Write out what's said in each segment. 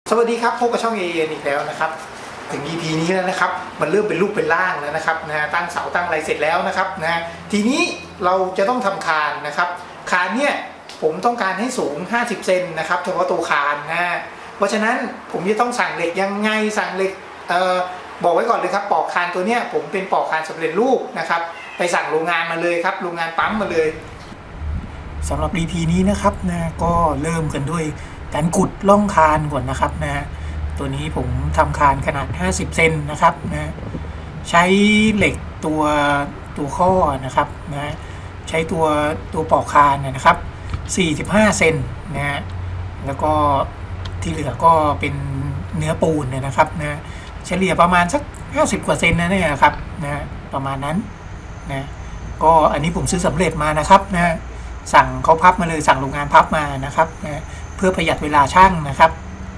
สวัสดีครับพบกับช่องเออีกแล้วนะครับถึง EP นี้แล้วนะครับมันเริ่มเป็นรูปเป็นร่างแล้วนะครับตั้งเสาตั้งอะไรเสร็จแล้วนะครับทีนี้เราจะต้องทำคานนะครับคานเนี่ยผมต้องการให้สูง50 เซนนะครับเฉพาะตัวคานเพราะฉะนั้นผมจะต้องสั่งเหล็กยังไงสั่งเหล็กบอกไว้ก่อนเลยครับปอกคานตัวเนี้ยผมเป็นปอกคานสำเร็จรูปนะครับไปสั่งโรงงานมาเลยครับโรงงานปั๊มมาเลยสำหรับ EP นี้นะครับก็เริ่มกันด้วยการขุดร่องคานก่อนนะครับตัวนี้ผมทำคานขนาด50 เซนนะครับใช้เหล็กตัวข้อนะครับใช้ตัวปอกคานนะครับ45 เซนแล้วก็ที่เหลือก็เป็นเนื้อปูนนะครับเฉลี่ยประมาณสัก50 กว่าเซนเนี่ยครับประมาณนั้นก็อันนี้ผมซื้อสำเร็จมานะครับสั่งเขาพับมาเลยสั่งโรงงานพับมานะครับเพื่อประหยัดเวลาช่างนะครับ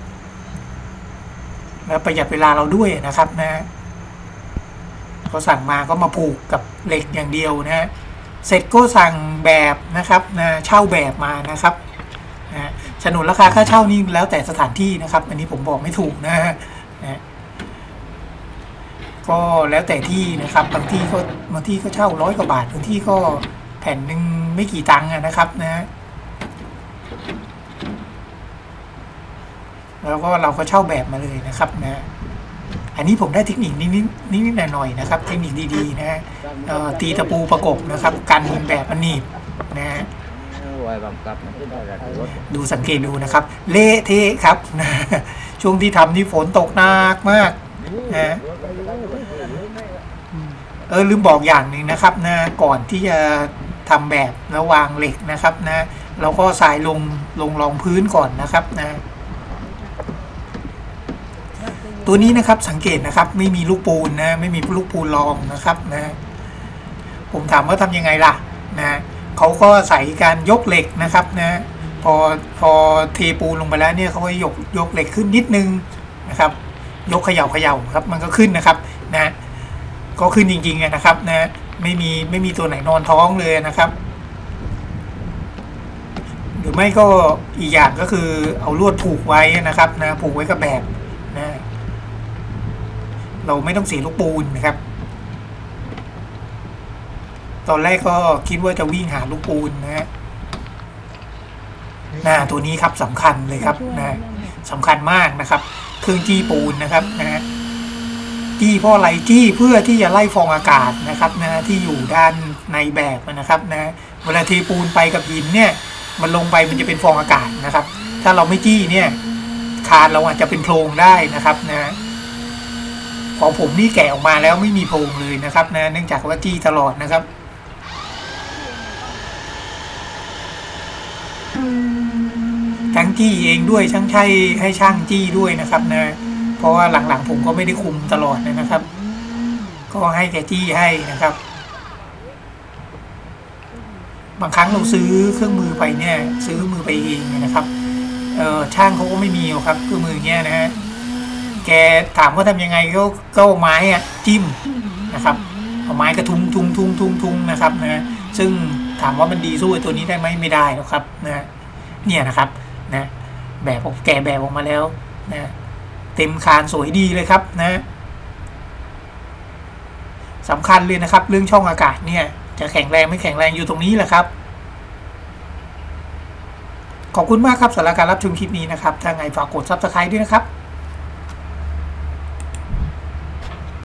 และประหยัดเวลาเราด้วยนะครับเขาสั่งมาก็มาผูกกับเหล็กอย่างเดียวเสร็จก็สั่งแบบนะครับเช่าแบบมานะครับฉนวนราคาค่าเช่านี่แล้วแต่สถานที่นะครับอันนี้ผมบอกไม่ถูกก็แล้วแต่ที่นะครับบางที่ก็เช่า100 กว่าบาทบางที่ก็แผ่นหนึ่งไม่กี่ตังค์นะครับแล้วก็เราก็เช่าแบบมาเลยนะครับอันนี้ผมได้เทคนิคนิดหน่อยๆนะครับเทคนิคดีๆตีตะปูประกบนะครับกันแบบมันหนีบดูสังเกตดูนะครับเละเทะครับช่วงที่ทำนี่ฝนตกหนักมากลืมบอกอย่างหนึ่งนะครับก่อนที่จะทำแบบแล้ววางเหล็กนะครับเราก็ทรายลงรองพื้นก่อนนะครับตัวนี้นะครับสังเกตนะครับไม่มีลูกปูนไม่มีลูกปูนรองนะครับผมถามว่าทำยังไงล่ะเขาก็ใส่การยกเหล็กนะครับพอเทปูนลงไปแล้วเนี่ยเขาก็ยกเหล็กขึ้นนิดนึงนะครับยกเขย่าครับมันก็ขึ้นนะครับก็ขึ้นจริงๆนะครับไม่มีตัวไหนนอนท้องเลยนะครับหรือไม่ก็อีกอย่างก็คือเอาลวดผูกไว้นะครับผูกไว้กับแบบเราไม่ต้องเสียลูกปูนนะครับตอนแรกก็คิดว่าจะวิ่งหาลูกปูนตัวนี้ครับสำคัญเลยครับสำคัญมากนะครับเครื่องจี้ปูนนะครับจี้เพราะอะไรจี้เพื่อที่จะไล่ฟองอากาศนะครับที่อยู่ด้านในแบบนะครับเวลาเทปูนไปกับหินเนี่ยมันลงไปมันจะเป็นฟองอากาศนะครับถ้าเราไม่จี้เนี่ยคานเราอาจจะเป็นโพรงได้นะครับของผมนี่แกะออกมาแล้วไม่มีโพรงเลยนะครับเนื่องจากว่าจี้ตลอดนะครับทั้งจี้เองด้วยช่างใช้ให้ช่างจี้ด้วยนะครับเพราะว่าหลังๆผมก็ไม่ได้คุมตลอดนะครับก็ให้แกจี้ให้นะครับบางครั้งเราซื้อเครื่องมือไปเนี่ยซื้อมือไปเองนะครับช่างเขาก็ไม่มีครับเครื่องมือเงี้ยแกถามว่าทำยังไงก็ไม้จิ้มนะครับเอาไม้กระทุ้งนะครับซึ่งถามว่ามันดีสู้ตัวนี้ได้ไหมไม่ได้หรอกครับเนี่ยนะครับแบบแกะแบบออกมาแล้วเต็มคานสวยดีเลยครับสำคัญเลยนะครับเรื่องช่องอากาศเนี่ยจะแข็งแรงไม่แข็งแรงอยู่ตรงนี้แหละครับขอบคุณมากครับสำหรับการรับชมคลิปนี้นะครับถ้าไงฝากกด Subscribe ด้วยนะครับ